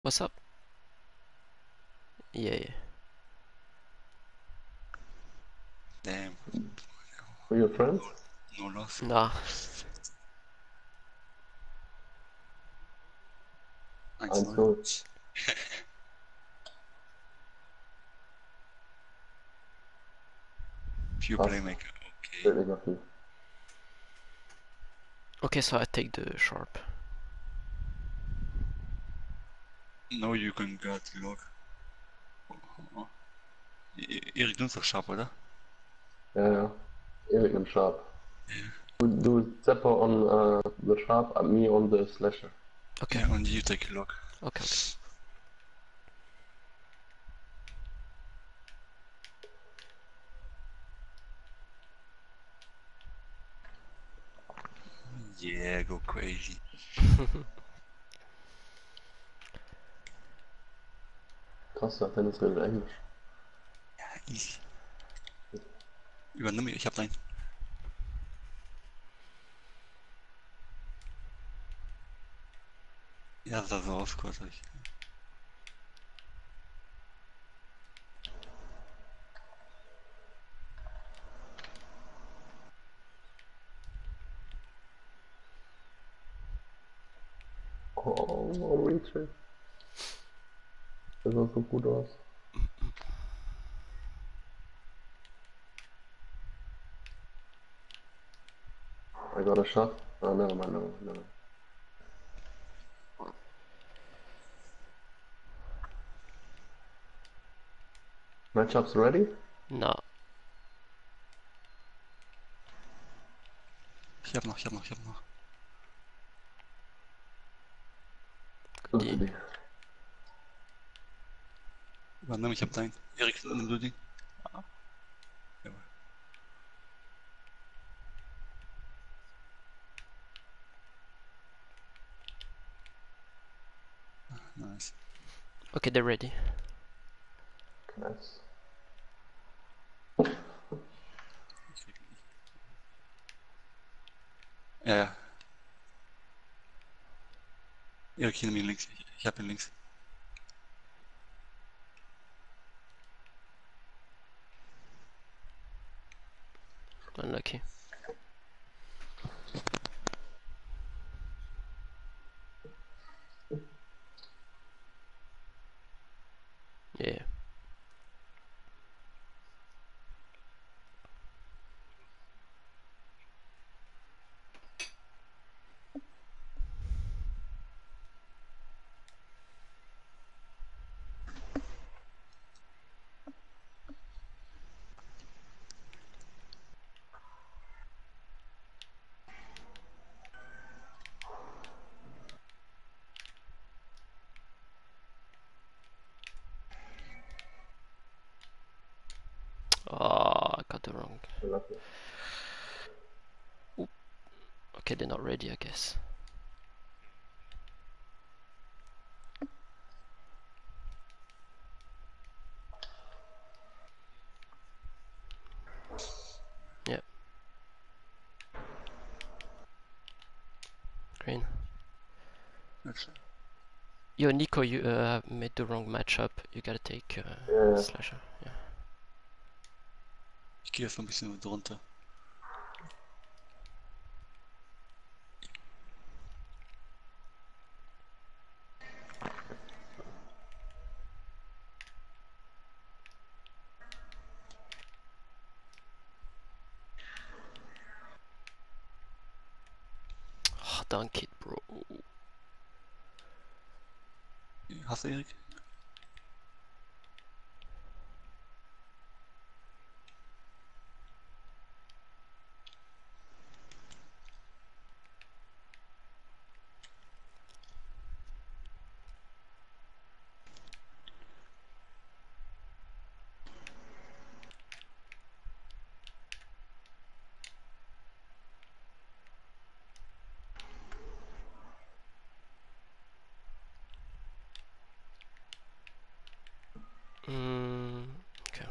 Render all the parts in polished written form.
What's up? Yeah, yeah. Damn. Are you friends? No loss. Nah. 1-0. 1-0. Pure Krass. playmaker. Okay. Wirklich noch viel. Okay, so I take the sharp. No, you can guard the log. Oh. Erik, du bist doch Sharp, oder? Ja. Erik nimmt Sharp. Ja. Du Zepper on the Sharp, me on the Slasher. Okay. Yeah, and you take a log. Okay, okay. Yeah, go crazy. Krass, der Dennis redet Englisch. Ja, easy. Übernimm, ich hab deinen. Ja, das sah so aus, kurz. Oh, Reach. Das sah so gut aus. I got a shot. Oh, never mind, never mind, never mind. Matchups ready? No. Ich hab noch. Good Die. idea. Übernimm, ich hab deinen. Erik, nimm du den. Jawohl. Nice. Okay, they're ready. Nice. Ja. Erik, hier nimm ihn links. Ich hab ihn links. Unlucky. Yeah. Oh, I got the wrong. Lucky. Okay, they're not ready, I guess. Yeah. Green. That's Yo, Nico, you made the wrong matchup. You gotta take Yeah. Slasher. Yeah. Ich gehe erst mal ein bisschen drunter. Oh, dunk it, bro. Hast du Erik? Okay.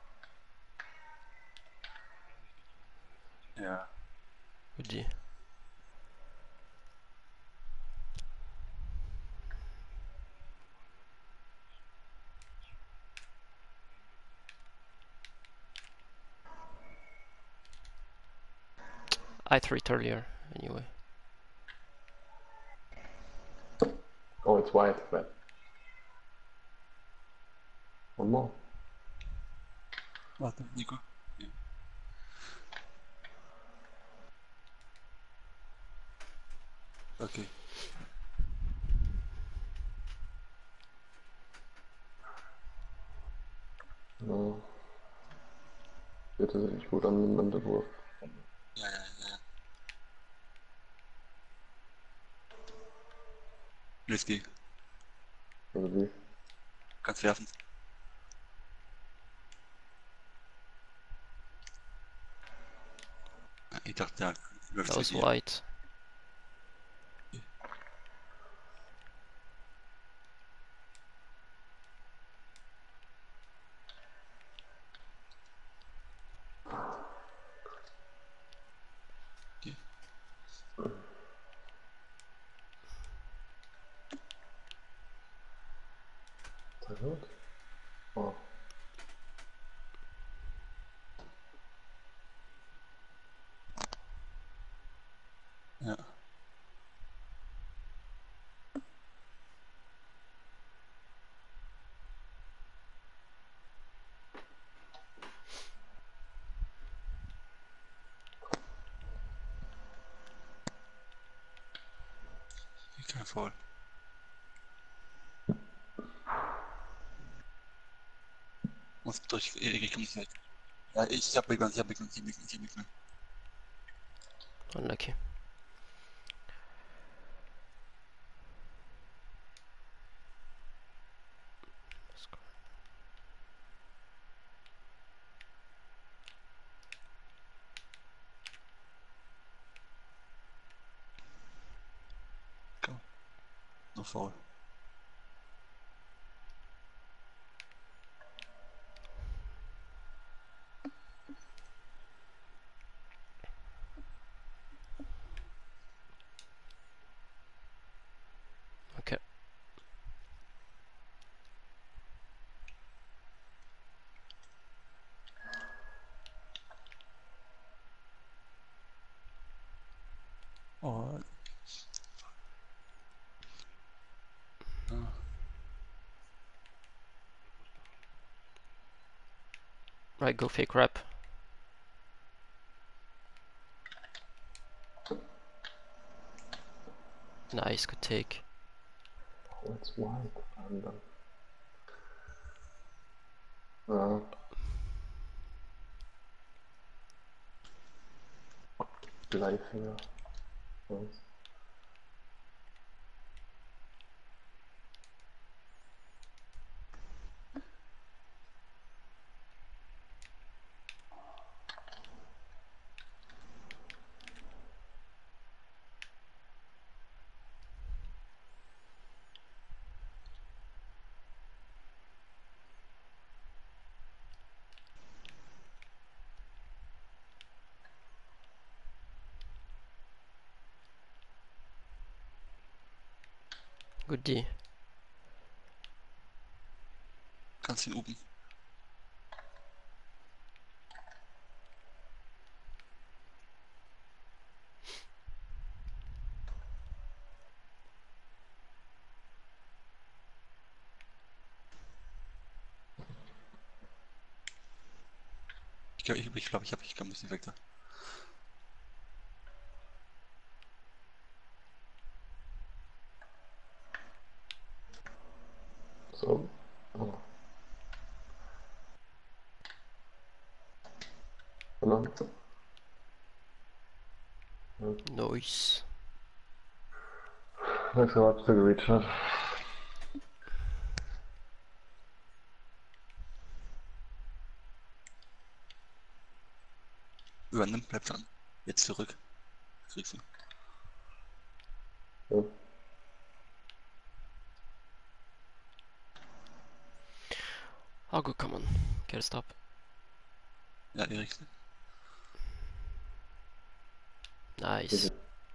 Ja. Would you? I threw it earlier, anyway. Oh, it's white. Red. One more. Warte, Nico. Ja. Okay. Ja. Sieht tatsächlich gut an mit dem Wurf. Ja. Let's geh. Also wie? Kannst werfen. Ich dachte, der läuft That zu was dir. white. Okay. Sehr gut. Oh. Ja. Kein Foul. Muss durch. Ich komm nicht weg. Ja, ich hab Big Man. Unlucky. Komm. No Foul. Okay. Oh. Ah. Right, go fake rep. Nice, good take. Oh, it's white. And then... Ja. Bleifinger. Nice. Good D. Kannst ihn oben. Ich komm nicht weg da. So. Oh. Genau. Nice. Nice what to reach hat. Übernimm, bleib dran. Jetzt zurück. Kriegst du. Ja. Oh, good, come on. Get a stop. Ja, Erik. Nice.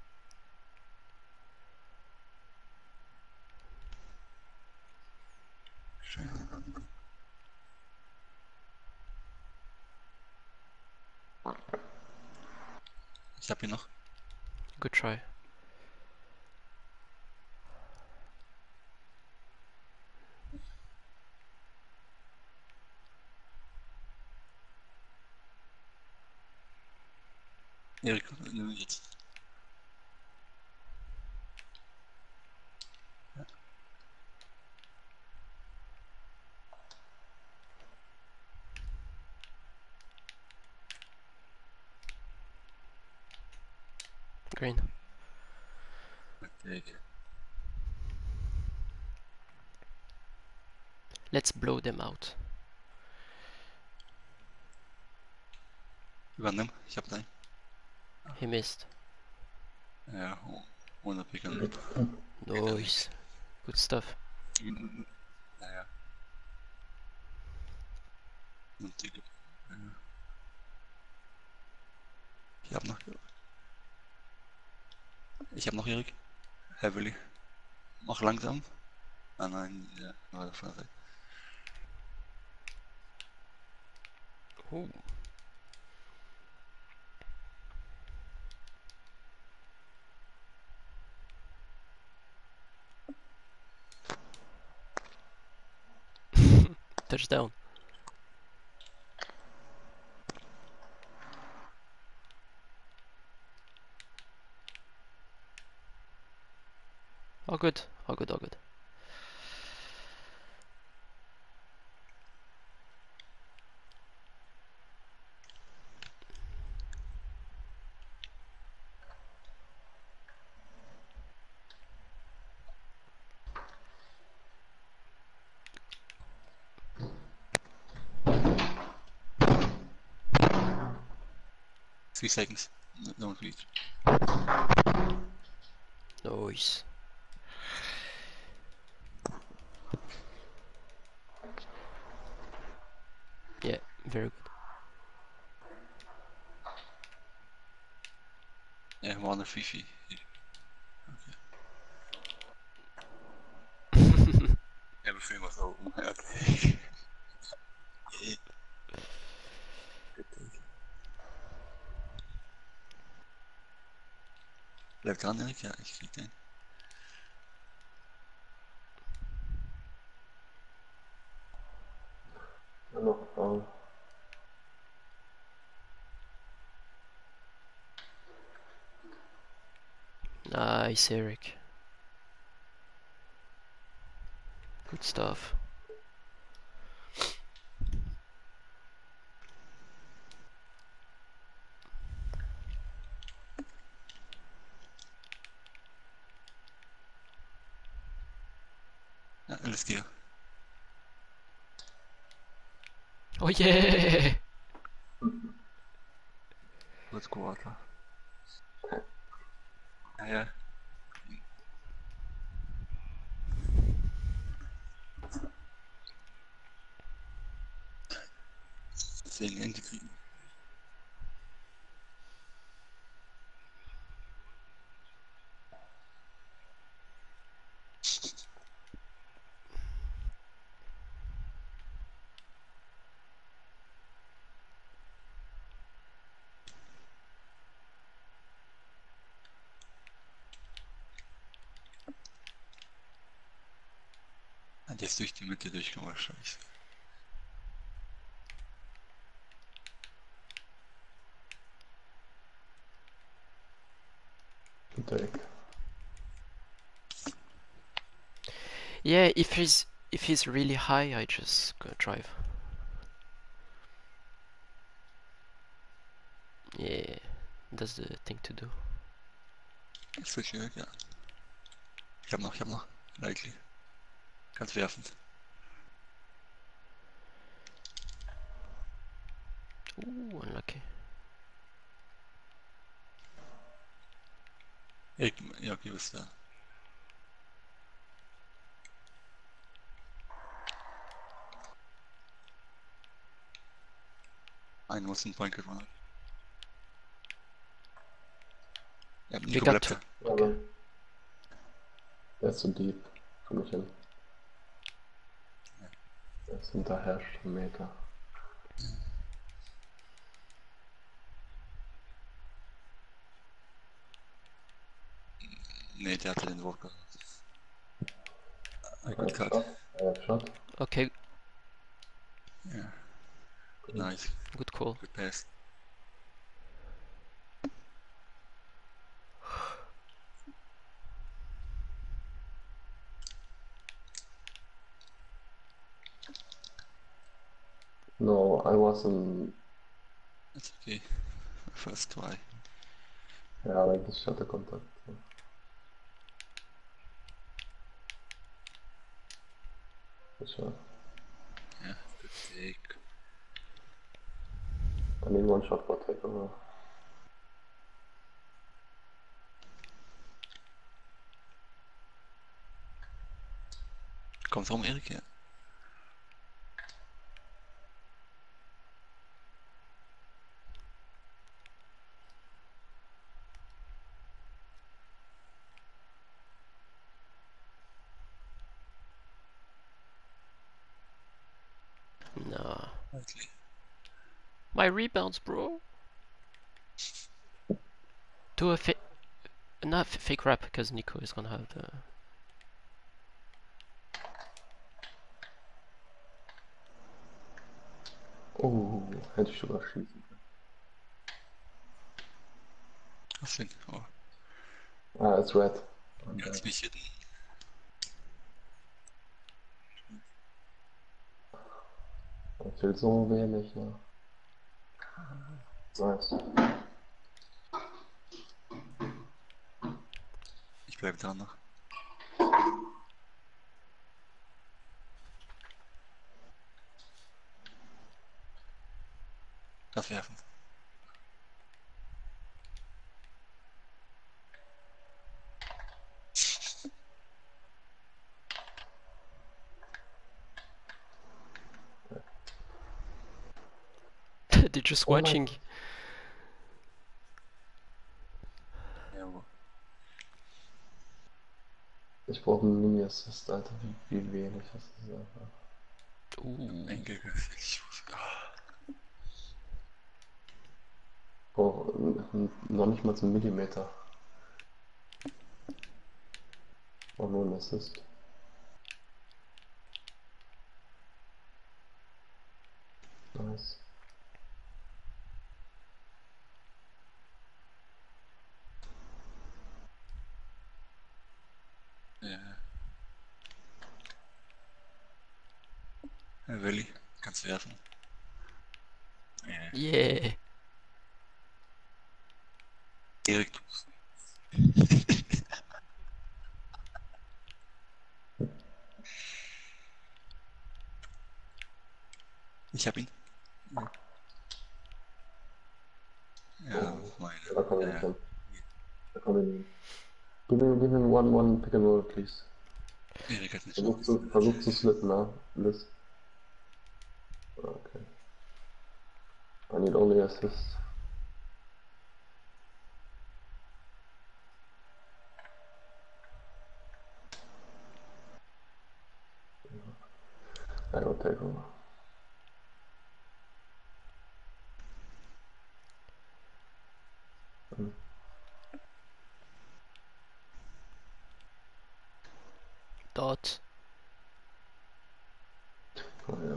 Schön. Ich hab ihn noch. Good try. Erik, nu jetzt. Green. Erik. Let's blow them out. Übernimm, ich hab dein. He missed. Ja, ohne Picken. Nice. Good stuff. Naja. Und die, ich hab noch. Ich hab noch Erik. Heavily. Mach langsam. Ah nein, ja, war der Fall. Ooh. Touchdown. All good. All good. All good. Three seconds. Don't reach. Nice. Yeah, very Ja, we hadden Fifi. good. Everything was open. Okay. Blijf dran, Erik. Ja, ik krieg den. Ja, noch faul. Nice, Eric. Good stuff. Ja, let's go. Oh yeah! Let's go, Alter. Ja, ja. Deswegen integrieren. Hat jetzt durch die Mitte durchgekommen, wahrscheinlich. Take. Yeah, if he's really high, I just go drive. Yeah, that's the thing to do. Ich switch Erik, ja. Ich hab noch. Likely. Kannst werfen. Ooh, unlucky. Erik, ja, okay, bist da. Einen muss einen Point gewonnen. Ja, Nico got bleibt two. da. Okay. Der ist so deep für mich hin. Der ist hinterher schon Meter. Nee, der hatte den Walker. I Good have cut. shot. I have shot. Okay, Yeah, Good. nice. good call. Good pass. No, I was in. That's okay. First try. Yeah, like the shutter contact. Good shot. Yeah, good take. I need one shot for takeover. Kommt rum, Erik, ja. Nah. Okay. My rebounds, bro. Do a not fake rap because Nico is gonna have the. Oh, hätte ich sogar schießen Was denn? Oh, können. Ah, it's red. ganz mich hier. Das fehlt so wenig, ne? Nice. Ich bleib dran noch. Lass werfen. They're just Oh watching. mein Ja, wo? Ich brauche einen Mini-Assist, Alter. Wie wenig hast du gesagt? Enkel. Ich brauche noch nicht mal einen Millimeter. Oh, nur ein Assist. Nice. Ja. Ja, Willi, kannst werfen. Ja. Yeah. Erik, du. Ich hab ihn. Ja, Oh, meine. da kommen wir nicht Ja. hin. Da kommen wir nicht hin. Give him one pick and roll, please. Erik hat nicht Versuch zu slitten, ne? Liz. Okay. I need only assist. I will take over. Dot. Oh ja.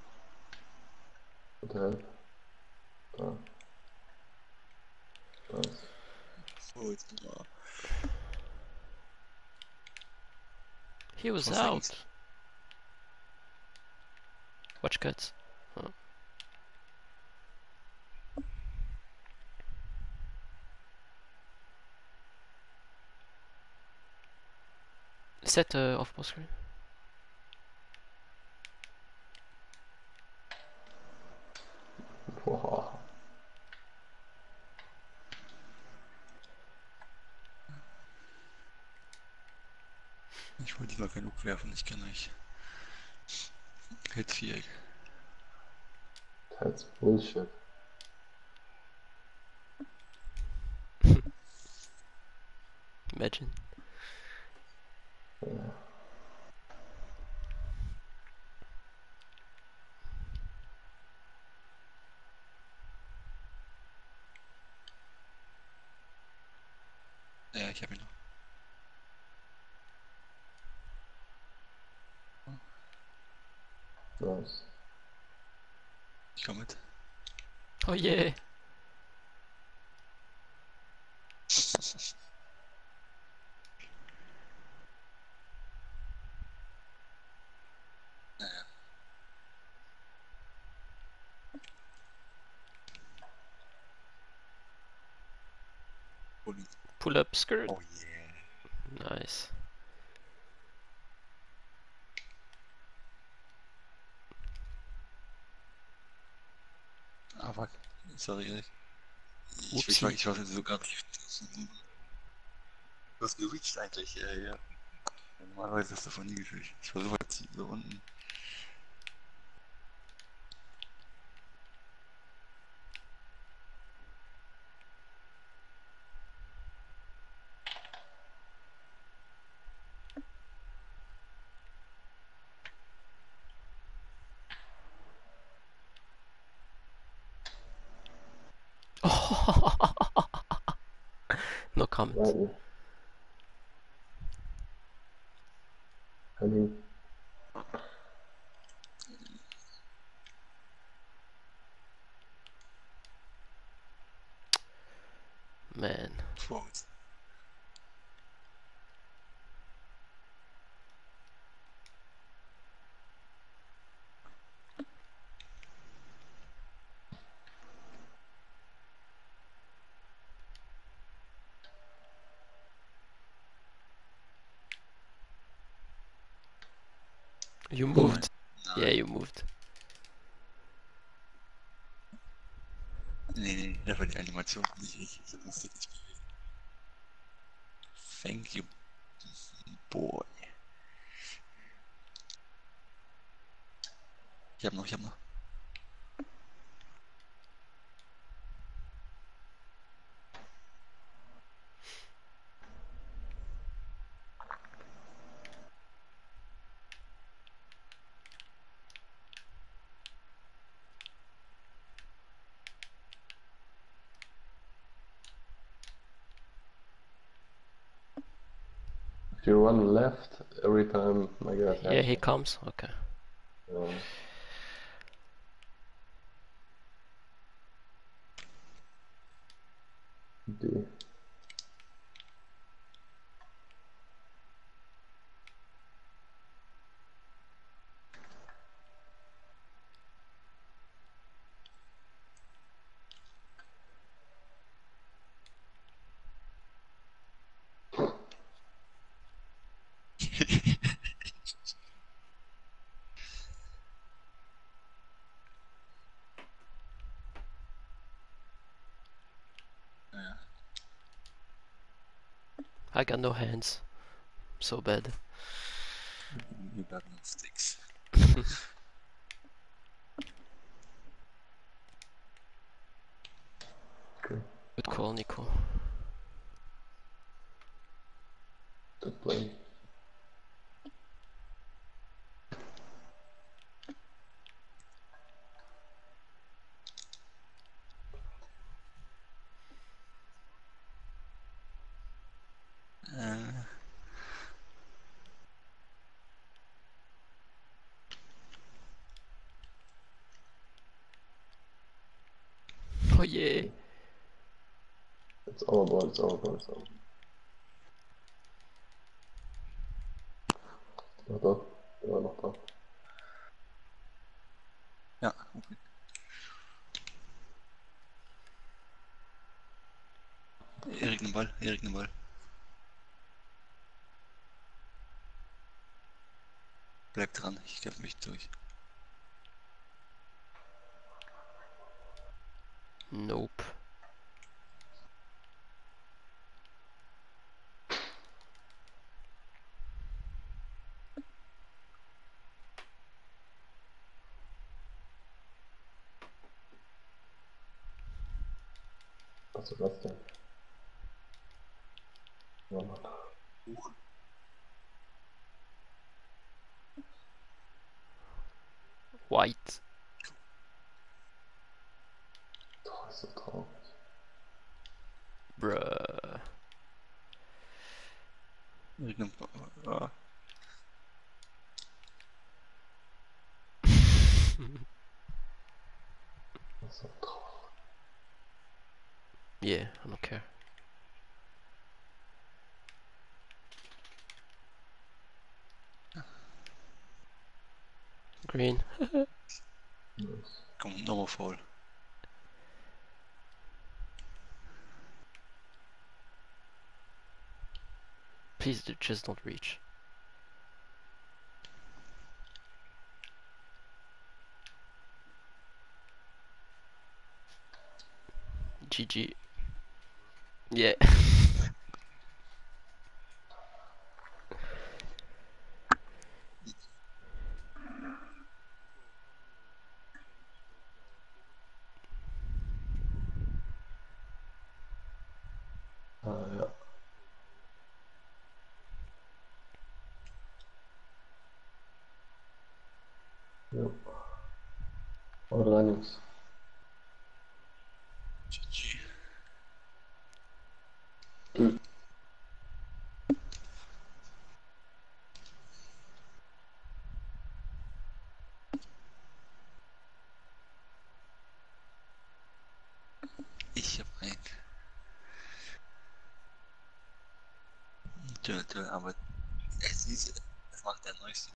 Good help. Da. Nice. So, jetzt war. He was 4 out. seconds. Watch cuts. Huh. Set off ball screen. Boah. Ich wollte lieber genug werfen, ich kann nicht. Hit 4. That's Bullshit. Imagine. Ja. Ja, ich hab ihn noch. Nice. Ich komm mit. Oh yeah! Naja. Uli. Pull up skirt. Oh yeah. Nice. Ah, fuck. Sorry, Erik. Upsi. Ich war so gerade. Du hast gereached eigentlich, ja. Normalerweise hast du davon nie gefühlt. Ich war so weit so unten. No comment. Right. I mean, Man. Fault. You moved. Nein. Yeah, you moved. Nee, das war die Animation, nicht ich. Ich hab den Stick nicht bewegt. Thank you, boy. Ich hab noch. if you run left every time my guy's Yeah, he happy. comes. Okay. D. Naja. I got no hands. So bad. You got no sticks. Okay. Good call, Nico. Good play. Oh yeah! It's all ball, it's all ball, it's all. Noch da. Immer noch da. Ja, okay. Erik den Ball. Bleib dran, ich kämpfe mich durch. Nope. Was war das denn? Ja, Mann. Huch. White. Doch, ist so traurig. Bruh. Erik den Ball. Ah. So drauf. Yeah, I don't care. Green. Nice. Komm, nochmal faul. Please just don't reach. GG. Yeah. Ah, ja. Jo. Haut rein, Jungs. GG. Tschüss. Ich hab einen. Toll, aber es macht der neueste.